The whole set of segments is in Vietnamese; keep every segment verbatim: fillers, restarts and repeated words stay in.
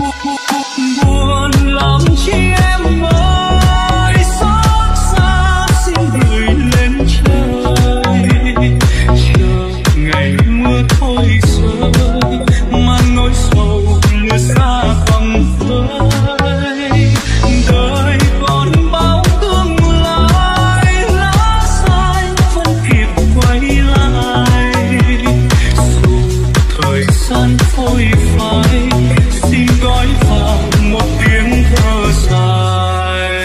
buồn lòng chi em ơi, xót xa xin gửi lên trời, chờ ngày mưa thôi rơi mà nỗi sầu lìa xa vòng vơi. Đời còn bao tương lai, lá sai vẫn kịp quay lại, dù thời gian phôi phai xin gói vào một tiếng thở dài.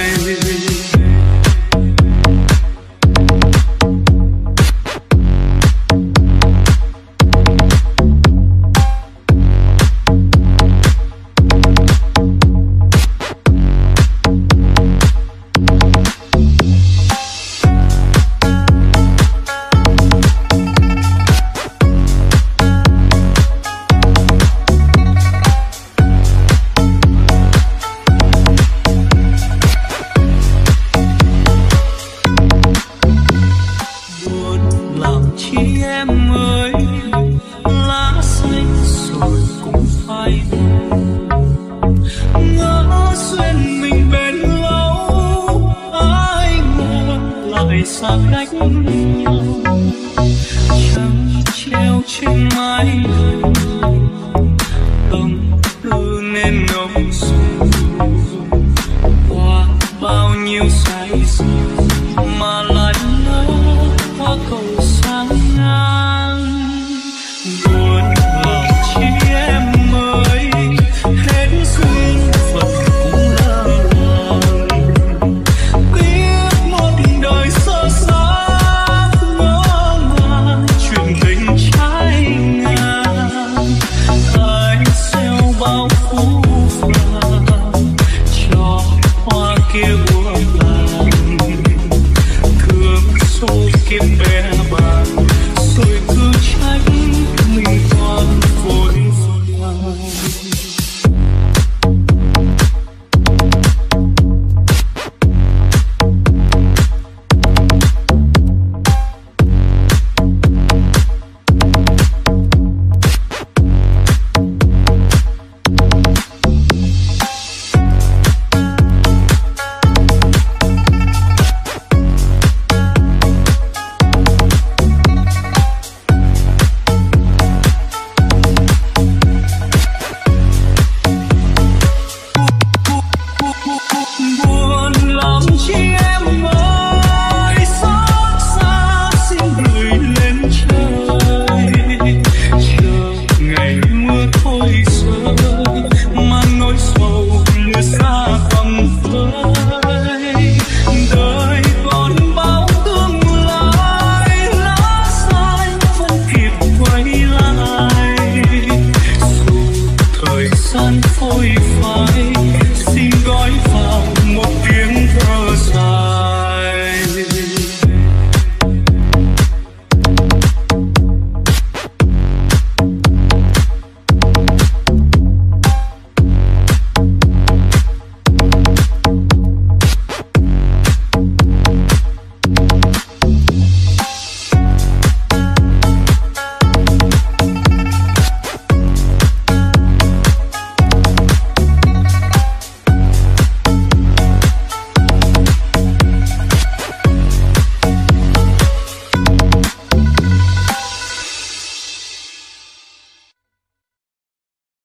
Xa cách nhau trăng treo trên mái tâm tư nên nồng sầu qua bao nhiêu say rượu mà lại ngỡ qua cầu sang ngang. Buồn lòng chi em ơi, hết duyên phận cũng lỡ làng, tiếc một đời sơ xác ngỡ ngàng chuyện tình trái ngang. Ai gieo bao phú vàng cho hoa kia buông làng, thương số kiếp bé bàng rồi cứ trách mình còn vội vàng. Buồn lòng chi em ơi, xót xa xin gửi lên trời, chờ ngày mưa thôi rơi mà nỗi sầu lìa xa vòng vơi. Đời còn bao tương lai, lá sai vẫn kịp quay lại, dù thời gian phôi